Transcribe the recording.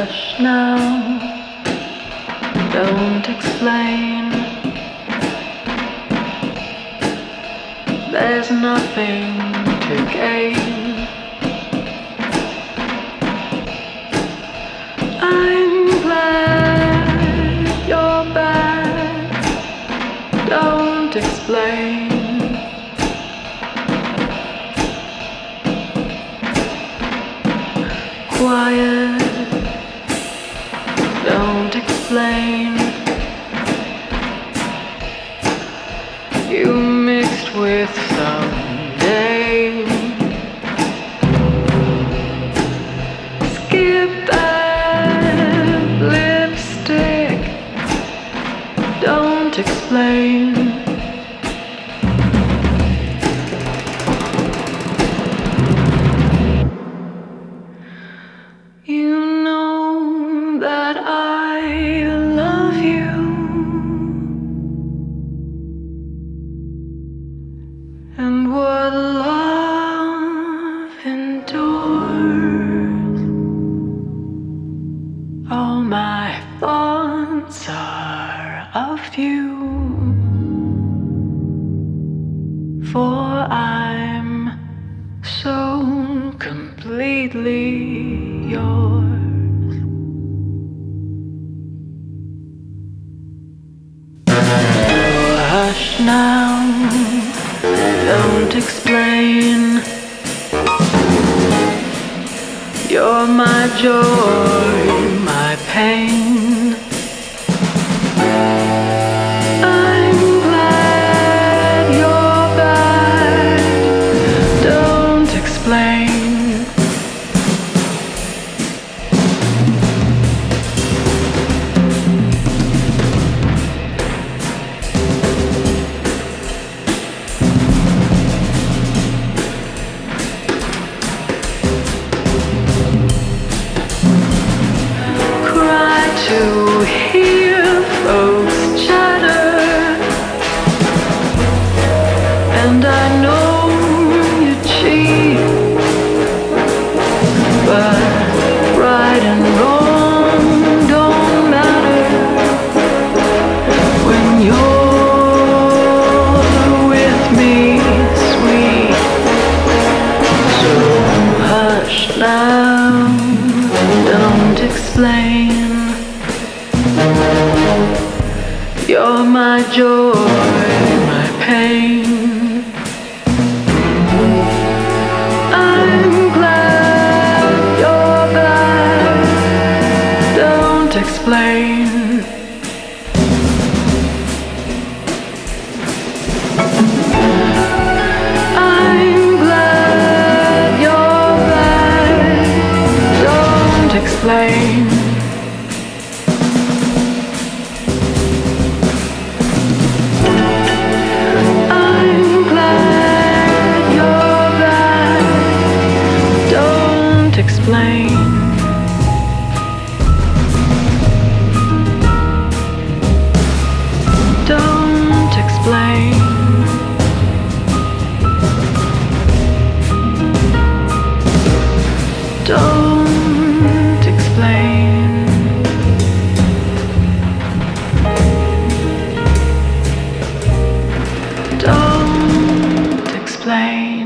hush now, don't explain. There's nothing to gain. I'm glad you're back, don't explain. Quiet, don't explain. You mixed with someday. Skip that lipstick, don't explain. You know that I love you, and what love endures. All my thoughts are of you, for I'm so completely yours. Oh, hush now, don't explain. You're my joy, my pain. I'm glad you're back, don't explain. To hear folks chatter, and I know you cheat, but right and wrong don't matter when you're with me, sweet. So hush now, don't explain. You're my joy, my pain. I'm glad you're back, don't explain. I'm glad you're back, don't explain. Explain. Don't explain. Don't explain. Don't explain.